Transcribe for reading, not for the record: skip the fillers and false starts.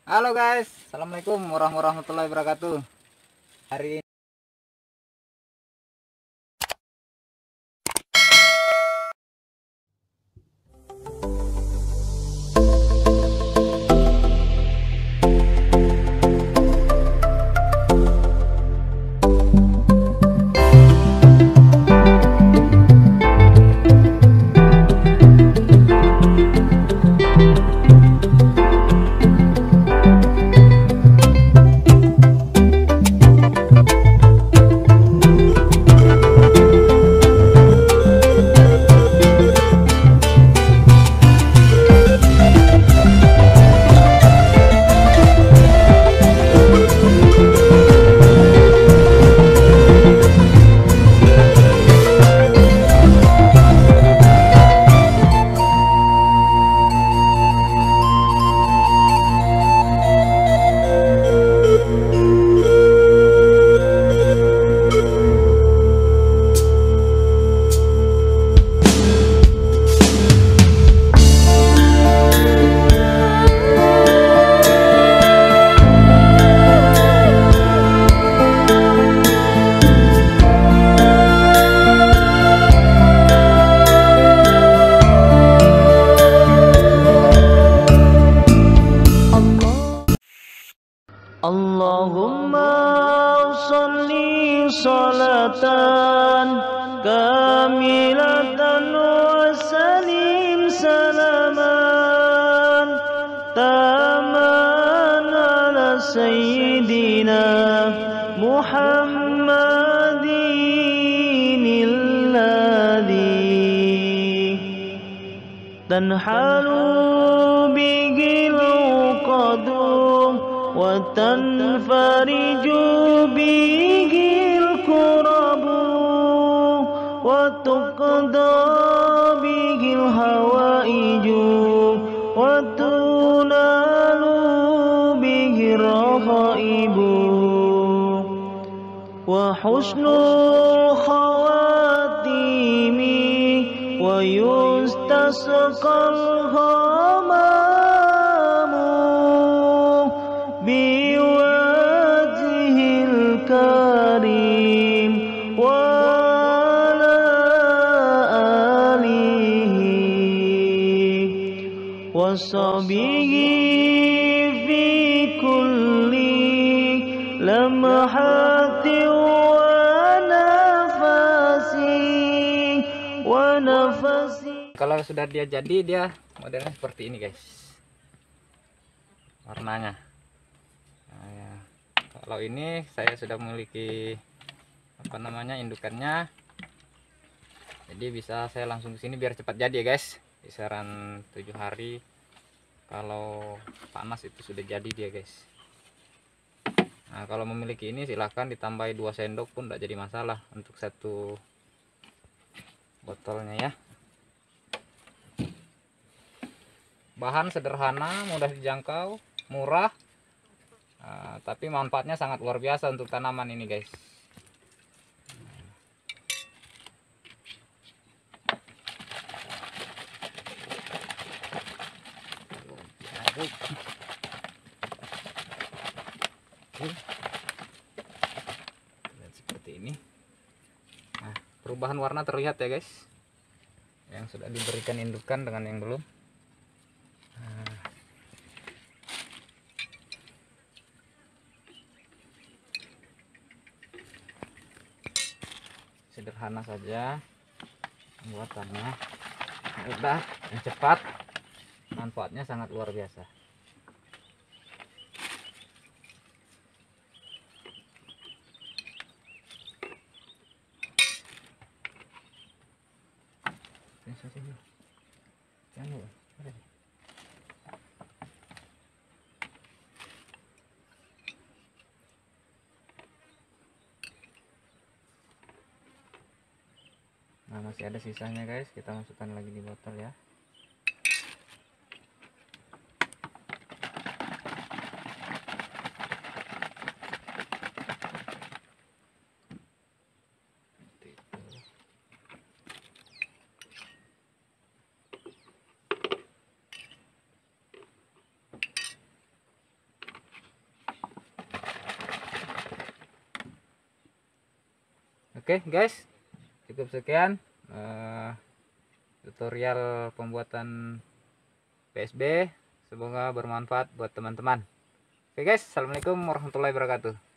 Halo guys, assalamualaikum warahmatullahi wabarakatuh. Hari ini Allahumma sholli sholatan kamilatan wa salim salaman taman ala sayyidina Muhammadin alladhi tanhalu bihil qadum wa tanfariju bihil kurabu wa tuqda bihil hawaiju wa tunalu bihir rahaibu wa husnul khawatimi wa yustasqal ghamamu biwajhil karim wa ala alihi wa sahbihi fi kulli lamhati wa nafasi. kalau sudah dia jadi, dia modelnya seperti ini guys, warnanya. Nah, ya. Kalau ini saya sudah memiliki indukannya, jadi bisa saya langsung ke sini biar cepat jadi ya guys. Kisaran 7 hari kalau panas itu sudah jadi dia guys. Nah, kalau memiliki ini silahkan ditambahi 2 sendok pun tidak jadi masalah untuk satu botolnya ya. Bahan sederhana, mudah dijangkau, murah, tapi manfaatnya sangat luar biasa untuk tanaman ini guys. Dan seperti ini. Nah, perubahan warna terlihat ya guys, yang sudah diberikan indukan dengan yang belum. Sederhana saja pembuatannya, mudah dan cepat, manfaatnya sangat luar biasa. Nah, masih ada sisanya guys, kita masukkan lagi di botol ya. Oke guys, cukup sekian tutorial pembuatan PSB. Semoga bermanfaat buat teman-teman. Oke guys, assalamualaikum warahmatullahi wabarakatuh.